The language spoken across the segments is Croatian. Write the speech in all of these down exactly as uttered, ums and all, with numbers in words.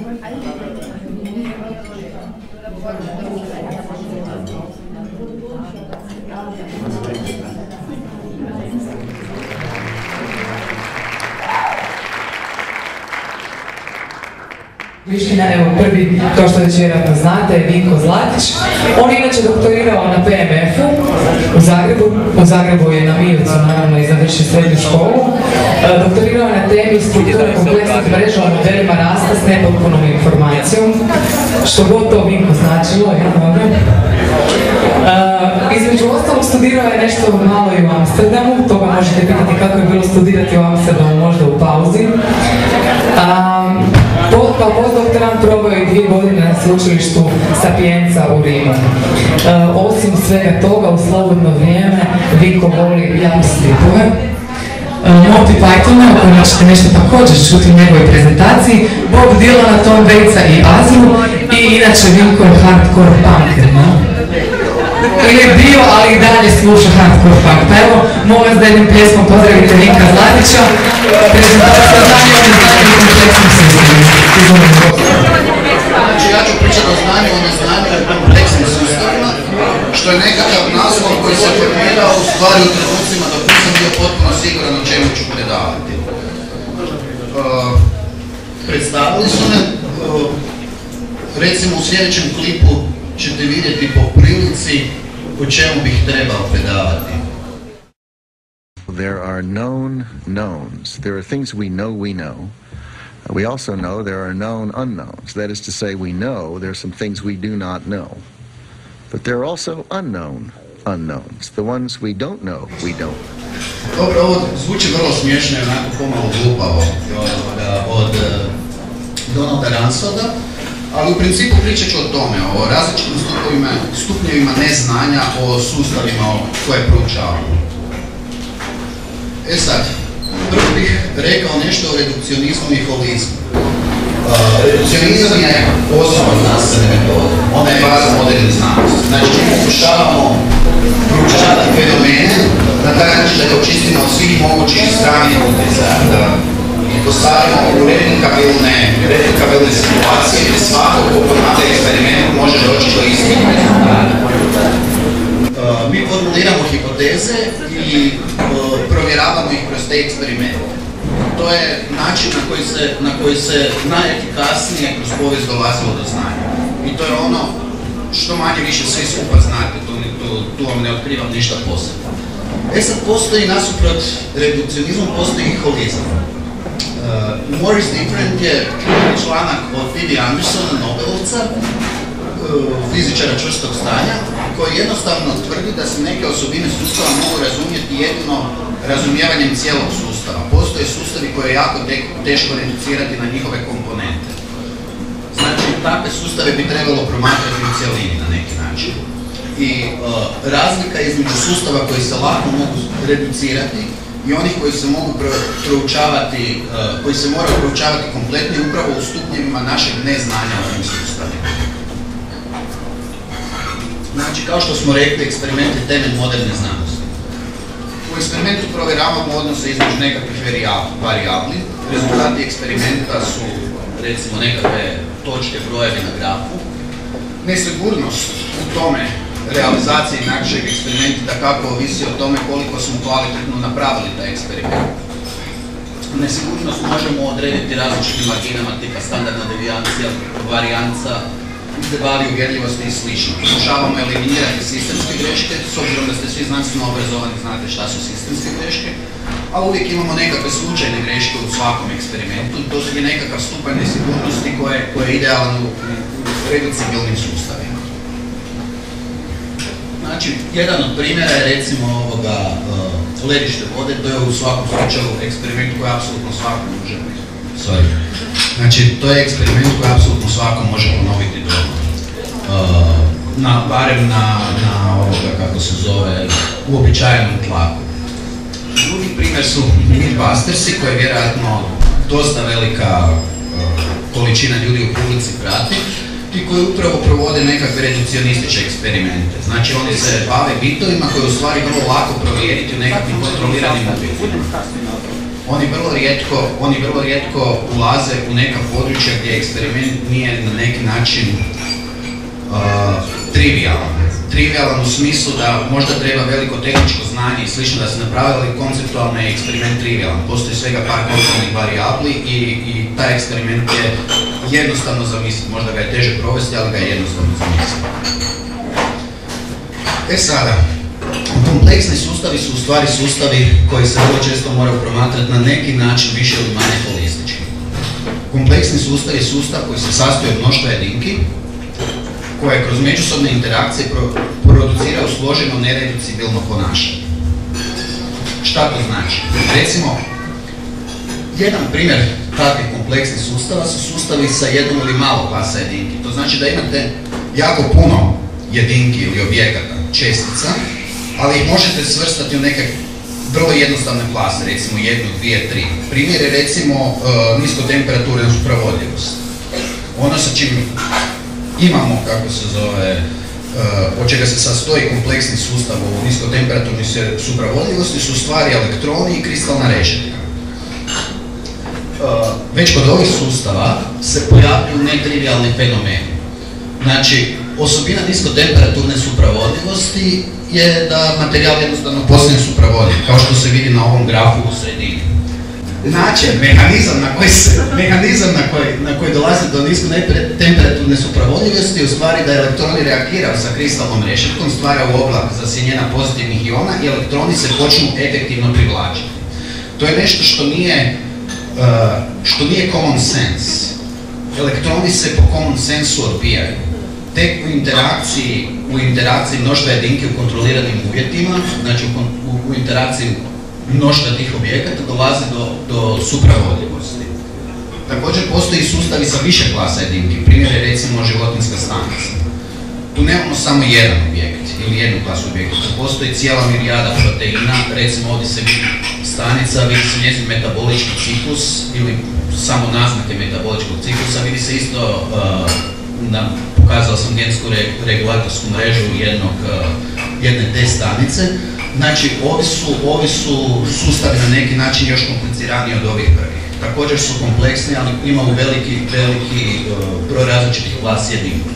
Višnjina, evo prvi, kao što već vjerojatno znate, je Vinko Zlatić. On je inače doktorirao na P M F-u u Zagrebu. U Zagrebu je na Miocu, naravno, i završio srednju školu. E, doktorirao je na temi strukture kompleksnih mreža o modelima rasta s nepotpunom informacijom. Što god to Vinko značilo, je dobro. E, između ostalog studirao je nešto malo i u Amsterdamu. Toga možete pitati kako je bilo studirati u Amsterdamu, možda u pauzi. A, Kao postdoktorant probao je dvije godine na sveučilištu Sapienza u Rimu. E, osim svega toga, u slobodno vrijeme, Vinko voli jump stripove. Monty Pythona, o kojem ćete nešto također čuti u njegovoj prezentaciji, Bob Dylana, Tom Waitsa i Azru, i inače Vinko je hardcore punker, no? Ili je bio, ali i dalje sluša hardcore punk. Pa evo, molim vas da jednim pjesmom pozdravite Vinka Zlatića, prezentacija znanja o neznanju i kompleksnim sustavima. Znači, ja ću pričati o znanju o neznanju i kompleksnim sustavima, što je nekakav naslov koji se formirao u stvari u trenucima dok nisam bio potpuno siguran o čemu ću predavati. Uh, predstavili su me, uh, recimo u sljedećem klipu ćete vidjeti po prilici o čemu bih trebao predavati. There are known knowns. There are things we know we know. We also know there are known unknowns. That is to say, we know there are some things we do not know. But there are also unknown unknowns. The ones we don't know, we don't. Dobro, ovo zvuči vrlo smiješno i onako pomalo glupavo od, od Donalda Ransfelda, ali u principu pričat ću o tome, o različitim stupnjevima, stupnjevima neznanja, o sustavima koje proučavamo. E sad, prvo bih rekao nešto o redukcionizmu i holizmu. Uh, redukcionizam je osnova znanstvene metode, ona je baza moderne znanosti. Znači, mi pokušavamo proučavati fenomene na taj način da ga očistimo od svih mogućih stranih utjecaja, da ih postavimo u replikabilne, replikabilne situacije gdje svako ko pomate eksperimentu može doći do istih rezultata. Uh, mi formuliramo hipoteze i uh, provjeravamo ih kroz te eksperimente. To je način na koji se, na koji se najefikasnije kroz povijest dolazilo do znanja. I to je ono što manje više svi skupa znate, tu, tu, tu vam ne otkrivam ništa posebno. E sad postoji nasuprot redukcionizmu, postoji i holizam. Uh, More is Different je članak od P V Andersona, Nobelovca, fizičara čvrstog stanja, koji jednostavno tvrdi da se neke osobine sustava mogu razumjeti jedino razumijevanjem cijelog sustava. Postoje sustavi koje je jako te teško reducirati na njihove komponente. Znači, takve sustave bi trebalo promatrati u cijelini na neki način. I uh, razlika između sustava koji se lako mogu reducirati i onih koji se mogu proučavati, uh, koji se moraju proučavati kompletno upravo u stupnjevima našeg neznanja o ovim sustavima. Znači, kao što smo rekli, eksperiment je temelj moderne znanosti. U eksperimentu provjeravamo odnose između nekakvih varijabli. Rezultati eksperimenta su, recimo, nekakve točke, brojevi na grafu. Nesigurnost u tome realizacije našeg eksperimenta kako ovisi o tome koliko smo kvalitetno napravili taj eksperiment. Nesigurnost možemo odrediti različitim marginama tipa standardna devijancija, varijanca, intervali uvjerljivosti i slično. Pokušavamo eliminirati sistemske greške, s obzirom da ste svi znanstveno obrazovani, znate šta su sistemske greške, ali uvijek imamo nekakve slučajne greške u svakom eksperimentu. To je nekakav stupanj nesigurnosti koje, koje je idealan u reducibilnim sustavima. Znači, jedan od primjera je recimo ovoga uh, ledište vode, to je u svakom slučaju eksperiment koji apsolutno svako može. Sorry. Znači, to je eksperiment koji apsolutno svako može ponoviti doma. Uh, na, barem na, na ovoga, kako se zove, uobičajenom tlaku. Drugi primjer su Mythbustersi, koje je vjerojatno dosta velika uh, količina ljudi u publici prati i koji upravo provode nekakve reducionističke eksperimente. Znači, oni se bave bitovima koje u stvari vrlo lako provjeriti u nekakvim kontroliranim uvjetima. oni vrlo rijetko, oni vrlo rijetko ulaze u neka područja gdje eksperiment nije na neki način uh, trivialan. Trivialan u smislu da možda treba veliko tehničko znanje i slično da se napravili konceptualno je eksperiment trivialan. Postoji svega par kontrolnih varijabli i, i taj eksperiment je jednostavno zamisliti. Možda ga je teže provesti, ali ga je jednostavno zamisliti. E sada, kompleksni sustavi su u stvari sustavi koji se vrlo često moraju promatrati na neki način više ili manje holistički. Kompleksni sustav je sustav koji se sastoji od mnoštva jedinki koje kroz međusobne interakcije pro, produciraju složeno nereducibilno ponašanje. Šta to znači? Recimo, jedan primjer takvih kompleksnih sustava su sustavi sa jednom ili malo klasa jedinki. To znači da imate jako puno jedinki ili objekata, čestica, ali ih možete svrstati u neke vrlo jednostavne klase, recimo jednu, dvije, tri. Primjer je recimo uh, niskotemperaturna supravodljivost. Ono sa čim imamo, kako se zove, uh, od čega se sastoji kompleksni sustav u niskotemperaturni supravodljivosti su stvari elektroni i kristalna rešetka. Uh, već kod ovih sustava se pojavljuju netrivialni fenomeni. Znači, osobina niskotemperaturne supravodljivosti je da materijal jednostavno postane supravodljiv, kao što se vidi na ovom grafu u sredini. Način, mehanizam na koji, se, mehanizam na koji, na koji dolazi do niskotemperaturne supravodljivosti je u stvari da elektroni reagiraju sa kristalnom rešetkom, stvaraju oblak zasjenjena pozitivnih iona i elektroni se počnu efektivno privlačiti. To je nešto što nije, uh, što nije common sense. Elektroni se po common sensu odbijaju. Tek u interakciji, u interakciji mnoštva jedinki u kontroliranim uvjetima, znači u, u, u interakciji mnoštva tih objekata dolazi do, do supravodljivosti. Također postoji sustavi sa više klasa jedinki, primjer je recimo životinjska stanica. Tu nemamo samo jedan objekt ili jednu klasu objekta, postoji cijela mirijada proteina, recimo ovdje se vidi stanica, vidi se njezin metabolički ciklus ili samo naznake metaboličkog ciklusa, vidi se isto, uh, na, pokazao sam gensku re, regulatorsku mrežu jednog, uh, jedne te stanice. Znači, ovi su, ovi su sustavi na neki način još kompliciraniji od ovih prvih. Također su kompleksni, ali imaju veliki, veliki uh, broj različitih klasa jedinki.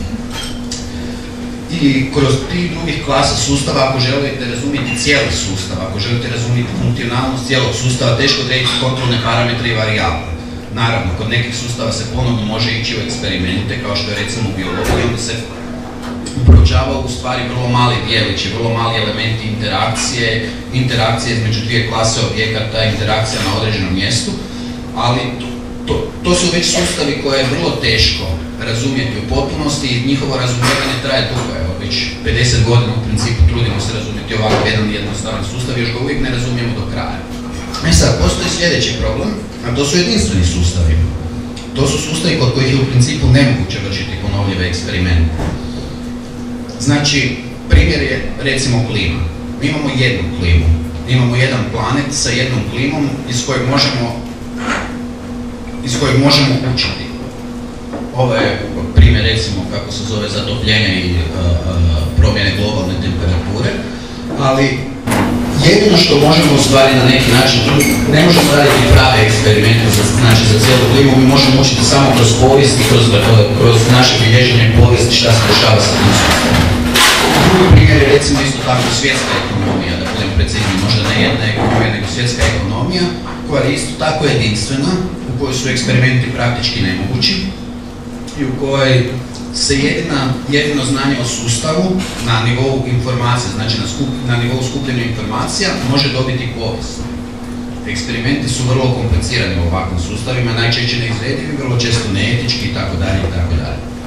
I kroz tih drugih klasa sustava, ako želite razumjeti cijeli sustav, ako želite razumjeti funkcionalnost cijelog sustava, teško odrediti kontrolne parametre i varijable. Naravno, kod nekih sustava se ponovno može ići u eksperimente, kao što je recimo u biologiji, onda se proučavaju u stvari vrlo mali dijelići, vrlo mali elementi interakcije, interakcije između dvije klase objekata, interakcija na određenom mjestu, ali to, to su već sustavi koje je vrlo teško razumjeti u potpunosti i njihovo razumijevanje traje dugo. Evo, već pedeset godina u principu trudimo se razumjeti ovakav jedan jednostavan sustav, još ga uvijek ne razumijemo do kraja. E sad, postoji sljedeći problem, a to su jedinstveni sustavi. To su sustavi kod kojih je u principu nemoguće vršiti ponovljive eksperimente. Znači, primjer je recimo klima. Mi imamo jednu klimu, imamo jedan planet sa jednom klimom iz kojeg možemo, iz kojeg možemo učiti. Ovo je primjer recimo kako se zove zatopljenje i uh, promjene globalne temperature, ali jedino što možemo u stvari na neki način, ne možemo raditi prave eksperimente za, znači za cijelu klimu, mi možemo učiti samo kroz povijest i kroz, kroz naše bilježenje povijesti šta se dešava sa tim sustavom. Drugi primjer je recimo isto tako svjetska ekonomija, da budem precizni, možda ne jedna ekonomija, nego svjetska ekonomija, koja je isto tako jedinstvena, u kojoj su eksperimenti praktički nemogući i u kojoj se jedina, jedino znanje o sustavu na nivou informacije, znači na, skup, na nivou skupljenja informacija, može dobiti povijest. Eksperimenti su vrlo komplicirani u ovakvim sustavima, najčešće neizvedivi, vrlo često neetički itd. itd.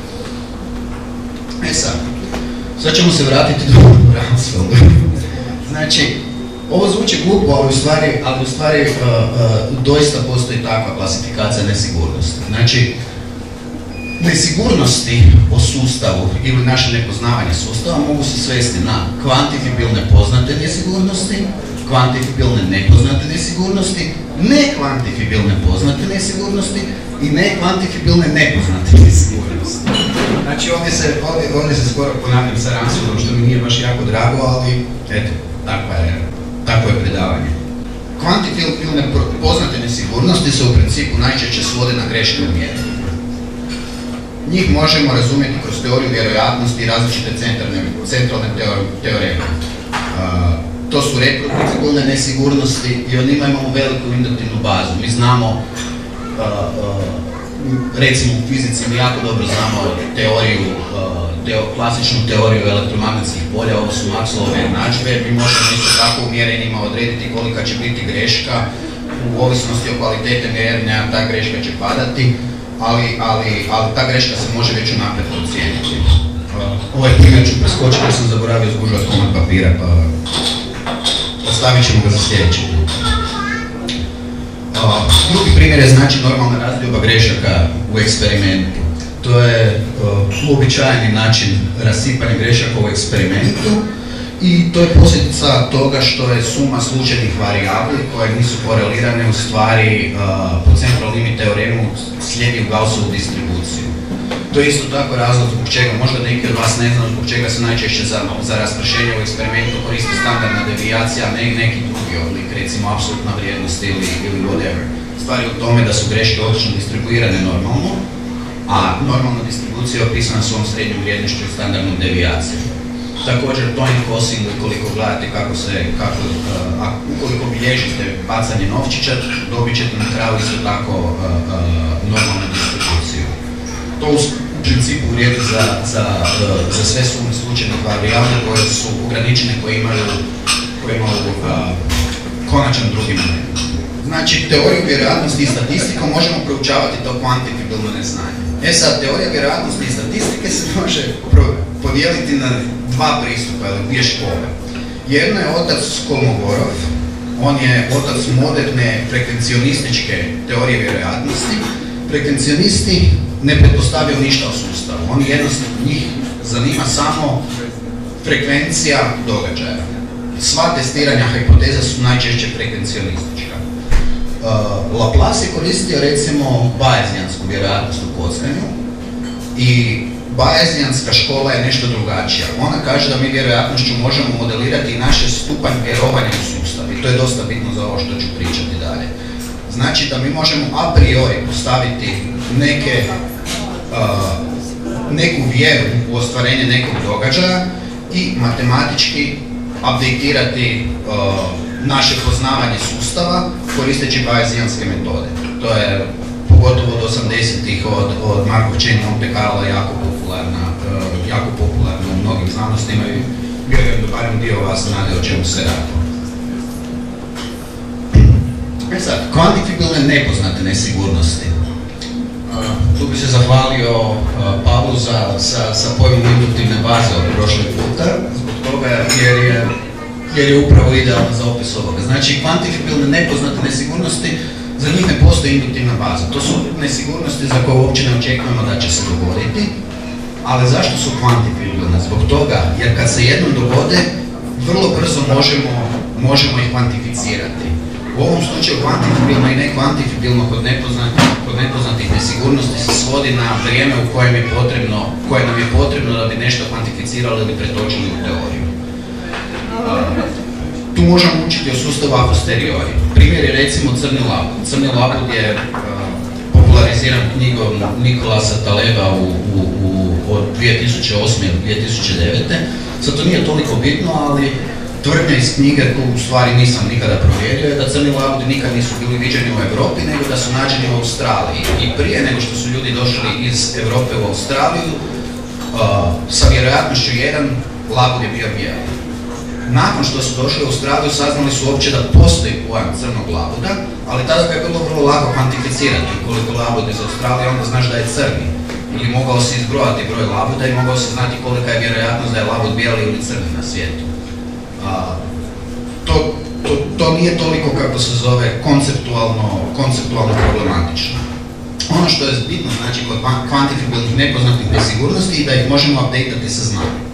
E sad, sad ćemo se vratiti do Bransfeldu. Znači, ovo zvuči glupo, ali u stvari, ali u stvari uh, uh, doista postoji takva klasifikacija nesigurnosti. Znači, nesigurnosti o sustavu ili naše nepoznavanje sustava mogu se svesti na kvantifibilne poznate nesigurnosti, kvantifibilne nepoznate nesigurnosti, nekvantifibilne poznate nesigurnosti i nekvantifibilne nepoznate nesigurnosti. Znači ovdje se, ovdje, ovdje se skoro ponavljam sa Ransfeldom, što mi nije baš jako drago, ali eto, takva je, takvo je predavanje. Kvantitativne poznate nesigurnosti se u principu najčešće svode na greške u mjerenju. Njih možemo razumjeti kroz teoriju vjerojatnosti i različite centralne teoreme. To su reproducibilne nesigurnosti i od njima imamo veliku induktivnu bazu. Mi znamo, recimo u fizici, mi jako dobro znamo teoriju, klasičnu teoriju elektromagnetskih polja, ovo su Maxwellove jednadžbe. Mi možemo isto tako u mjerenjima odrediti kolika će biti greška, u ovisnosti o kvalitete mjerenja ta greška će padati, ali, ali, ali ta greška se može već unaprijed procijeniti. Ovaj primjer ću preskočiti jer sam zaboravio zgužati komad papira, pa ostavit ćemo ga za sljedeći put. Drugi primjer je znači normalna razdioba grešaka u eksperimentu. To je uh, uobičajeni način rasipanja grešaka u eksperimentu i to je posljedica toga što je suma slučajnih varijabli koje nisu korelirane u stvari uh, po central limit teoremu slijedi u Gaussovu distribuciju. To je isto tako razlog zbog čega, možda neki od vas ne znam zbog čega se najčešće za, za raspršenje u eksperimentu koristi standardna devijacija, ne neki drugi oblik, recimo apsolutna vrijednost ili, ili whatever. Stvar je u tome da su greške obično distribuirane normalno, a normalna distribucija je opisana svom srednjom vrijednošću i standardnom devijacijom. Također, toning cosine, ukoliko gledate kako se, kako, a, ukoliko bilježite bacanje novčića, dobit ćete na kraju isto tako a, a, normalnu distribuciju. To u principu vrijedi za, za, za sve sume slučajnih varijabli koje su ograničene, koje imaju, koje imaju a, konačan drugi moment. Znači, teoriju vjerojatnosti i statistiku možemo proučavati to kvantitativno neznanje. E sad, teorija vjerojatnosti i statistike se može podijeliti na dva pristupa ili dvije škole. Jedno je otac Kolmogorov, on je otac moderne frekvencionističke teorije vjerojatnosti. Frekvencionisti ne pretpostavljaju ništa o sustavu, oni jednostavno, njih zanima samo frekvencija događaja. Sva testiranja hipoteza su najčešće frekvencionistička. Uh, Laplace je koristio recimo Bayesiansku vjerojatnost u kockanju i Bayesianska škola je nešto drugačija. Ona kaže da mi vjerojatnošću možemo modelirati i naše stupanj vjerovanja u sustav i to je dosta bitno za ovo što ću pričati dalje. Znači da mi možemo a priori postaviti neke, uh, neku vjeru u ostvarenje nekog događaja i matematički updateirati uh, naše poznavanje sustava koristeći Bayesianske metode. To je pogotovo od osamdesetih od, od Markov chain Monte Carlo jako popularna, uh, jako popularna u mnogim znanostima i vjerujem da barem dio vas znade o čemu se radi. E sad, kvantifikabilne nepoznate nesigurnosti. Uh, tu bi se zahvalio uh, Pavlu za, sa, sa pojmom induktivne baze od prošle puta, zbog toga jer je, jer je upravo idealno za opis ovoga. Znači, kvantifikabilne nepoznate nesigurnosti, za njih ne postoji induktivna baza. To su nesigurnosti za koje uopće ne očekujemo da će se dogoditi, ali zašto su kvantifikabilne? Zbog toga, jer kad se jednom dogode, vrlo brzo možemo, možemo ih kvantificirati. U ovom slučaju kvantifikabilno i nekvantifikabilno kod nepoznatih, kod nepoznatih nesigurnosti se svodi na vrijeme u kojem je potrebno, koje nam je potrebno da bi nešto kvantificirali ili pretočili u teoriju. Uh, tu možemo učiti o sustavu a posteriori. Primjer je recimo Crni labud. Crni labud je uh, populariziran knjigom Nikolasa Taleba u, u, u, od dvije tisuće osme do dvije tisuće devete. Sad to nije toliko bitno, ali tvrdnja iz knjige, tu u stvari nisam nikada provjerio, je da crni labudi nikad nisu bili viđeni u Europi, nego da su nađeni u Australiji. I prije nego što su ljudi došli iz Europe u Australiju, uh, sa vjerojatnošću jedan labud je bio bijeli. Nakon što su došli u Australiju, saznali su uopće da postoji pojam crnog labuda, ali tada ga je bilo vrlo lako kvantificirati. Ukoliko labud iz Australije, onda znaš da je crni. Ili mogao se izbrojati broj labuda i mogao se znati kolika je vjerojatnost da je labud bijeli ili crni na svijetu. Uh, to, to, to nije toliko, kako se zove, konceptualno, konceptualno problematično. Ono što je bitno, znači, kod kvantifikabilnih nepoznatih nesigurnosti je da ih možemo updateati sa znanjem.